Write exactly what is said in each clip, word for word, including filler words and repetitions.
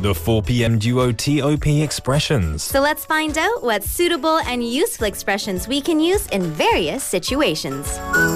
the four p.m. duo T O P expressions. So let's find out what suitable and useful expressions we can use in various situations.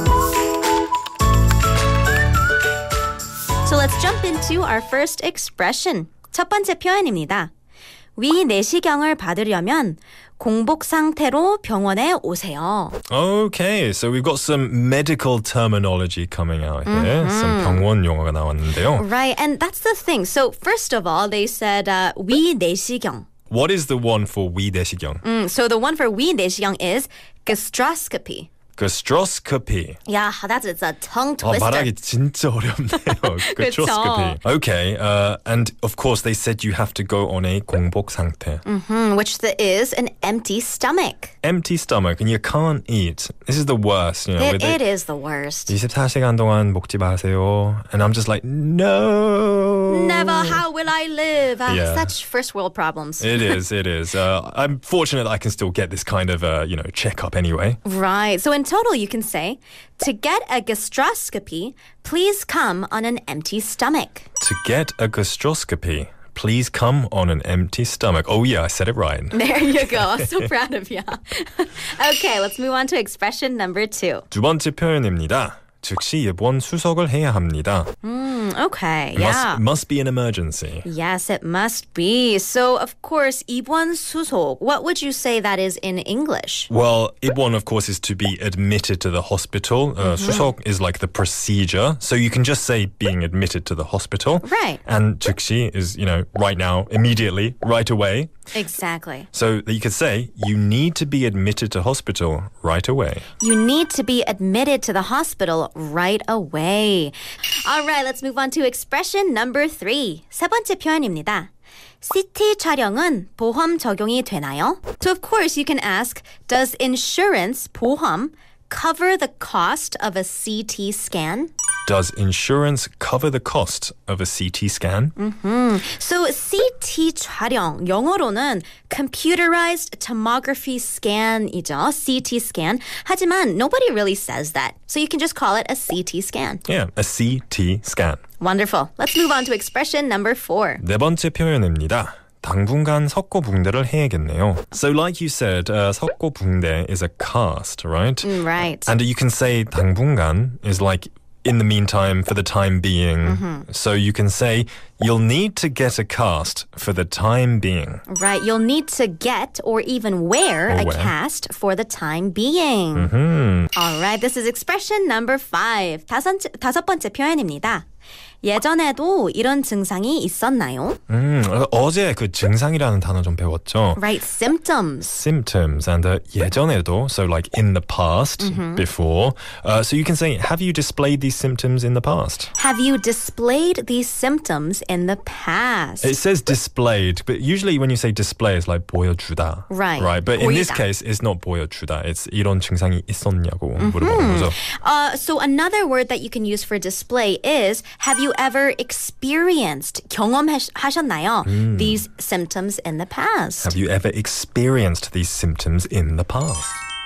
So let's jump into our first expression. 첫 번째 표현입니다. 위 내시경을 받으려면 공복 상태로 병원에 오세요. Okay, so we've got some medical terminology coming out here. Mm-hmm. Some 병원 용어가 나왔는데요. Right, and that's the thing. So first of all, they said uh, 위 내시경. What is the one for 위 내시경? Mm, so the one for 위 내시경 is gastroscopy. Gastroscopy. Yeah, that's it's a tongue 아, twister. 말하기 진짜 어렵네요. Gastroscopy. Okay, uh, and of course they said you have to go on a 공복 상태. Mm, which the, is an empty stomach. Empty stomach, and you can't eat. This is the worst. You know, It, with it the, is the worst. 이십사 시간 동안 먹지 마세요. And I'm just like, no. Never, how will I live? Uh, Yeah. Such first world problems. It is, it is. Uh, I'm fortunate that I can still get this kind of, uh, you know, checkup anyway. Right. So in total, you can say, to get a gastroscopy, please come on an empty stomach. To get a gastroscopy, please come on an empty stomach. Oh yeah, I said it right. There you go. So proud of you. Okay, let's move on to expression number two. 두 번째 표현입니다. 즉시 입원 수속을 해야 합니다. Mm, okay, It yeah. must, must be an emergency. Yes, it must be. So, of course, 입원 수속. What would you say that is in English? Well, 입원, of course, is to be admitted to the hospital. Uh, 수속 is like the procedure. So you can just say being admitted to the hospital. Right. And 즉시 is, you know, right now, immediately, right away. Exactly. So you could say, you need to be admitted to hospital right away. You need to be admitted to the hospital right away. All right, let's move on to expression number three. 세 번째 표현입니다. 씨티 촬영은 보험 적용이 되나요? So of course you can ask, does insurance, 보험, cover the cost of a C T scan? Does insurance cover the cost of a C T scan? Mm. So C T 촬영, 영어로는 computerized tomography scan이죠. C T scan. 하지만 nobody really says that. So you can just call it a C T scan. Yeah, a C T scan. Wonderful. Let's move on to expression number four. 네 번째 표현입니다. 당분간 석고붕대를 해야겠네요. So like you said, uh, 석고붕대 is a cast, right? Mm, right. And you can say 당분간 is like in the meantime, for the time being. Mm-hmm. So you can say you'll need to get a cast for the time being. Right. You'll need to get or even wear Or a wear. cast for the time being. Mm-hmm. All right. This is expression number five. 다섯, 다섯 번째 표현입니다. 예전에도 이런 증상이 있었나요? 음, 어제 그 증상이라는 단어 좀 배웠죠. Right. Symptoms. Symptoms and uh, 예전에도, so like in the past, Mm-hmm. before. Uh, so you can say, have you displayed these symptoms in the past? Have you displayed these symptoms in the past? It says displayed, but usually when you say display, it's like 보여주다. Right. Right. But in this 보이다. case, it's not 보여주다. It's 이런 증상이 있었냐고 물어보는 거죠. Uh, so another word that you can use for display is, have you ever experienced, 경험하셨나요? These symptoms in the past. Have you ever experienced these symptoms in the past?